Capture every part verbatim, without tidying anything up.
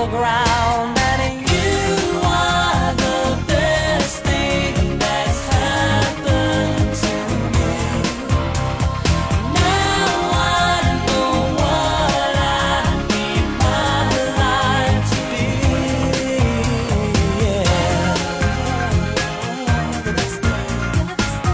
level ground. And you are the best thing that's happened to me. Now I know what I need my life to be. Yeah. The best thing, the best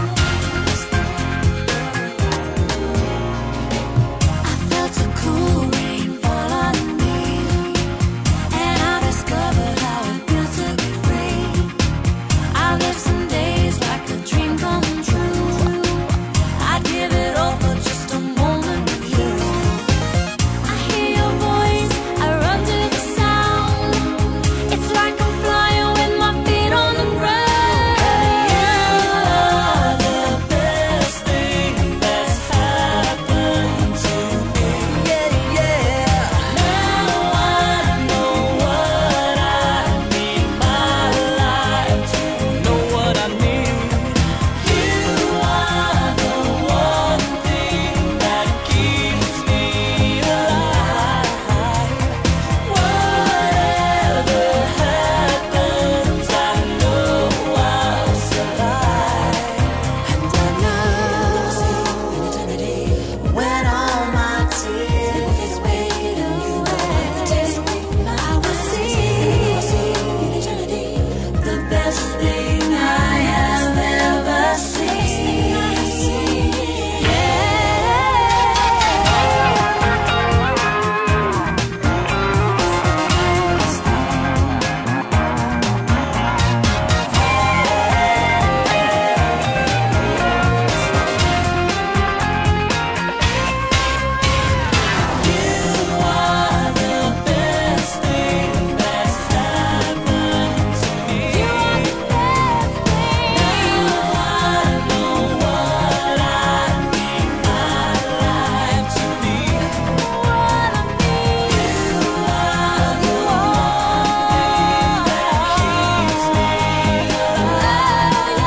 thing. I felt a cool rain fall on me, and I discovered how it feels to be free. I lived some days like a dream come true. I'd give it all for just a moment with you. I hear your voice, I run to the sound. It's like I'm flying with my feet on the ground. You are the best thing that's happened to me. Yeah, yeah. Now I know what I need my life to know what I need. You are the one thing that keeps me alive. Whatever happens, I know I'll survive. And I know in eternity, when all my tears fade away, I will see in eternity the best thing I have ever seen. Yeah. You are the best thing that's happened to me. You are the best thing. Now I know what I need my life to be. What I need. You are the one thing that keeps me alive.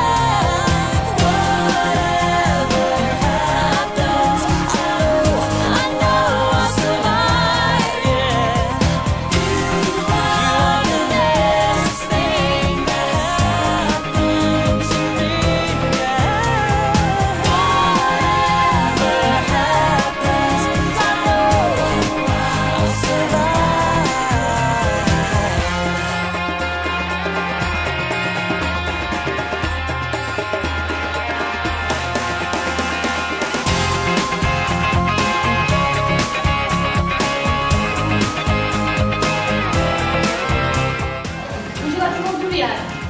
Whatever happens, I know, I know I'll survive. Yeah. You are the best thing that happened to me. Yeah. Whatever happens, I know I'll survive. Użyła słowa Juliana.